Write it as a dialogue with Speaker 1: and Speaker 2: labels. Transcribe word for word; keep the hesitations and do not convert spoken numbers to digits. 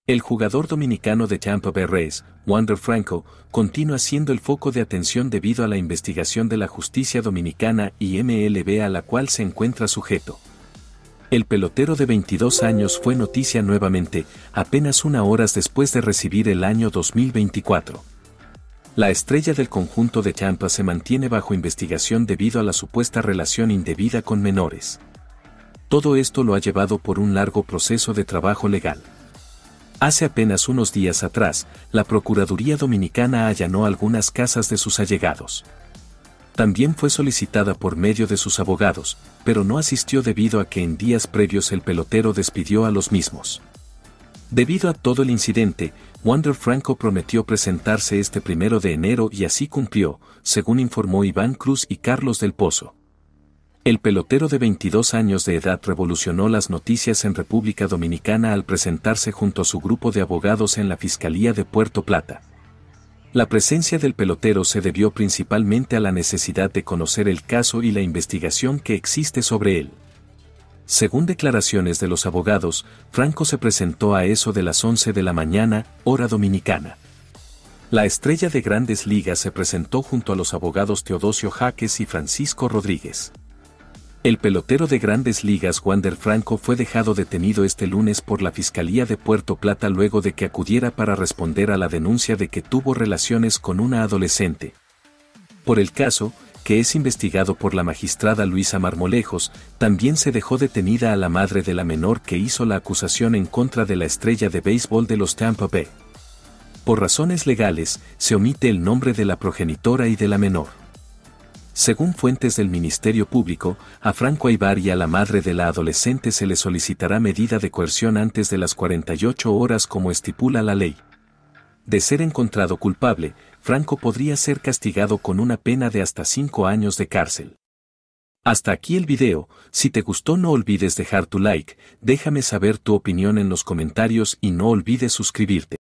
Speaker 1: El jugador dominicano de Tampa Bay Rays, Wander Franco, continúa siendo el foco de atención debido a la investigación de la justicia dominicana y M L B a la cual se encuentra sujeto. El pelotero de veintidós años fue noticia nuevamente, apenas una horas después de recibir el año dos mil veinticuatro. La estrella del conjunto de Tampa se mantiene bajo investigación debido a la supuesta relación indebida con menores. Todo esto lo ha llevado por un largo proceso de trabajo legal. Hace apenas unos días atrás, la Procuraduría Dominicana allanó algunas casas de sus allegados. También fue solicitada por medio de sus abogados, pero no asistió debido a que en días previos el pelotero despidió a los mismos. Debido a todo el incidente, Wander Franco prometió presentarse este primero de enero y así cumplió, según informó Iván Cruz y Carlos del Pozo. El pelotero de veintidós años de edad revolucionó las noticias en República Dominicana al presentarse junto a su grupo de abogados en la Fiscalía de Puerto Plata. La presencia del pelotero se debió principalmente a la necesidad de conocer el caso y la investigación que existe sobre él. Según declaraciones de los abogados, Franco se presentó a eso de las once de la mañana, hora dominicana. La estrella de Grandes Ligas se presentó junto a los abogados Teodosio Jaques y Francisco Rodríguez. El pelotero de Grandes Ligas Wander Franco fue dejado detenido este lunes por la Fiscalía de Puerto Plata luego de que acudiera para responder a la denuncia de que tuvo relaciones con una adolescente. Por el caso, que es investigado por la magistrada Luisa Marmolejos, también se dejó detenida a la madre de la menor que hizo la acusación en contra de la estrella de béisbol de los Tampa Bay. Por razones legales, se omite el nombre de la progenitora y de la menor. Según fuentes del Ministerio Público, a Franco Aybar y a la madre de la adolescente se le solicitará medida de coerción antes de las cuarenta y ocho horas como estipula la ley. De ser encontrado culpable, Franco podría ser castigado con una pena de hasta cinco años de cárcel. Hasta aquí el video. Si te gustó no olvides dejar tu like, déjame saber tu opinión en los comentarios y no olvides suscribirte.